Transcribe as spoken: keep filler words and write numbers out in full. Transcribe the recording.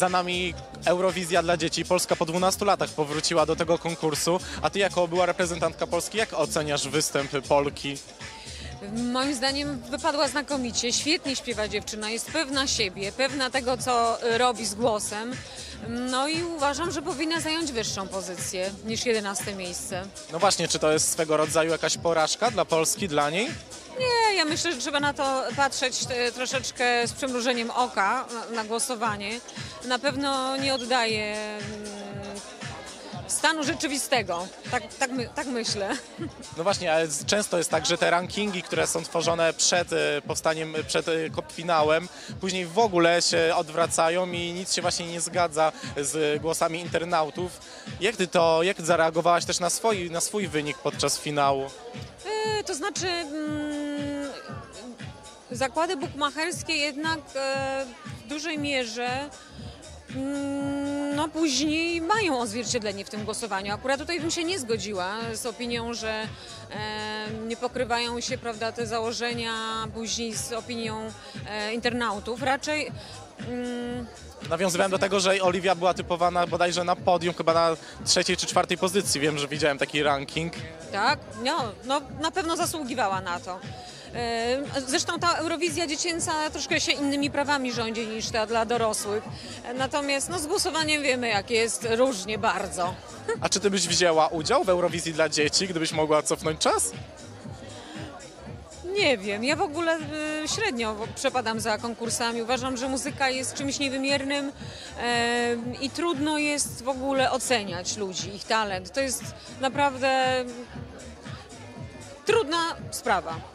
za nami Eurowizja dla dzieci. Polska po dwunastu latach powróciła do tego konkursu. A ty jako była reprezentantka Polski, jak oceniasz występ Polki? Moim zdaniem wypadła znakomicie, świetnie śpiewa dziewczyna, jest pewna siebie, pewna tego, co robi z głosem. No i uważam, że powinna zająć wyższą pozycję niż jedenaste miejsce. No właśnie, czy to jest swego rodzaju jakaś porażka dla Polski, dla niej? Nie, ja myślę, że trzeba na to patrzeć e, troszeczkę z przymrużeniem oka na, na głosowanie. Na pewno nie oddaje mm, stanu rzeczywistego, tak, tak, my, tak myślę. No właśnie, ale często jest tak, że te rankingi, które są tworzone przed e, powstaniem, przed e, finałem, później w ogóle się odwracają i nic się właśnie nie zgadza z głosami internautów. Jak ty to, jak zareagowałaś też na swój, na swój wynik podczas finału? E, to znaczy mm, zakłady bukmacherskie jednak e, w dużej mierze mm, no później mają odzwierciedlenie w tym głosowaniu. Akurat tutaj bym się nie zgodziła z opinią, że e, nie pokrywają się, prawda, te założenia później z opinią e, internautów. Raczej mm, Nawiązywałem do tego, że Oliwia była typowana bodajże na podium, chyba na trzeciej czy czwartej pozycji. Wiem, że widziałem taki ranking. tak, no, no na pewno zasługiwała na to. E, Zresztą ta Eurowizja dziecięca troszkę się innymi prawami rządzi niż ta dla dorosłych. E, Natomiast no, z głosowaniem wiemy, jak jest, różnie bardzo. A czy ty byś wzięła udział w Eurowizji dla dzieci, gdybyś mogła cofnąć czas? Nie wiem, ja w ogóle y, średnio przepadam za konkursami. Uważam, że muzyka jest czymś niewymiernym e, i trudno jest w ogóle oceniać ludzi, ich talent. To jest naprawdę trudna sprawa.